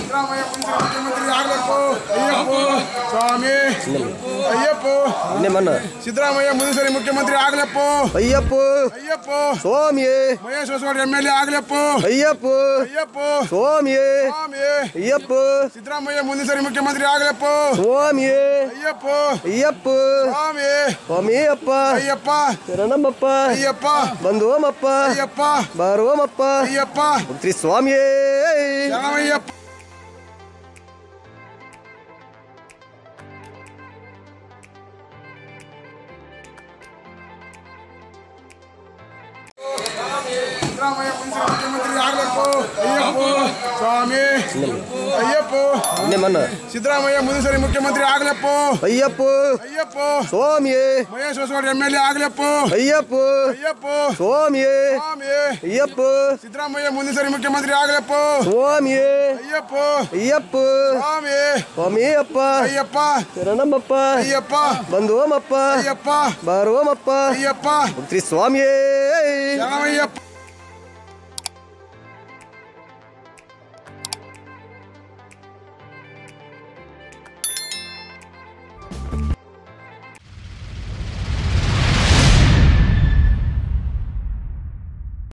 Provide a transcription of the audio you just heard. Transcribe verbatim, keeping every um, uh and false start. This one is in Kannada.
ಸಿದ್ದರಾಮಯ್ಯ ಮುಖ್ಯಮಂತ್ರಿ ಆಗಬೇಕು ಅಯ್ಯಪ್ಪ ಸ್ವಾಮಿ ಅಯ್ಯಪ್ಪ ಸಿದ್ದರಾಮಯ್ಯ ಮುಂದಿನ ಮುಖ್ಯಮಂತ್ರಿ ಆಗಲಪ್ಪ Ayyappa Ayyappa Swami Mahesh Hosagowda M L A ಆಗಲಪ್ಪ ಅಯ್ಯಪ್ಪ ಅಯ್ಯಪ್ಪ ಸ್ವಾಮಿ ಸ್ವಾಮಿ ಅಯ್ಯಪ್ಪ ಸಿದ್ದರಾಮಯ್ಯ ಮುಂದಿನ ಮುಖ್ಯಮಂತ್ರಿ ಆಗಲಪ್ಪ ಸ್ವಾಮಿ ಅಯ್ಯಪ್ಪ ಅಯ್ಯಪ್ಪ ಸ್ವಾಮಿ ಸ್ವಾಮಿ ಅಪ್ಪ ಅಯ್ಯಪ್ಪ ಶರಣಮ್ಮಪ್ಪ ಅಯ್ಯಪ್ಪ ಬಂದೋಮಪ್ಪ ಅಯ್ಯಪ್ಪ ಬಾರೋಮಪ್ಪ ಅಯ್ಯಪ್ಪ ಶ್ರೀ ಸ್ವಾಮಿಯೇ ಶರಣಮಯ್ಯಪ್ಪ ಸಿದ್ದರಾಮಯ್ಯ ಮುಖ್ಯಮಂತ್ರಿ ಆಗಬೇಕು ಅಯ್ಯಪ್ಪ ಸ್ವಾಮಿ ಅಯ್ಯಪ್ಪ ಸಿದ್ದರಾಮಯ್ಯ ಮುಂದಿನ ಮುಖ್ಯಮಂತ್ರಿ ಆಗಲಪ್ಪ Ayyappa Ayyappa Swami Mahesh Hosagowda M L A ಆಗಲಪ್ಪ ಅಯ್ಯಪ್ಪ ಅಯ್ಯಪ್ಪ ಸ್ವಾಮಿ ಸ್ವಾಮಿ ಅಯ್ಯಪ್ಪ ಸಿದ್ದರಾಮಯ್ಯ ಮುಂದಿನ ಮುಖ್ಯಮಂತ್ರಿ ಆಗಲಪ್ಪ ಸ್ವಾಮಿ ಅಯ್ಯಪ್ಪ ಅಯ್ಯಪ್ಪ ಸ್ವಾಮಿ ಸ್ವಾಮಿ ಅಪ್ಪ ಅಯ್ಯಪ್ಪ ಶರಣಮ್ಮಪ್ಪ ಅಯ್ಯಪ್ಪ ಬಂದೋಮಪ್ಪ ಅಯ್ಯಪ್ಪ ಬಾರೋಮಪ್ಪ ಅಯ್ಯಪ್ಪ ಶ್ರೀ ಸ್ವಾಮಿಯೇ ಶರಣಮಯ್ಯಪ್ಪ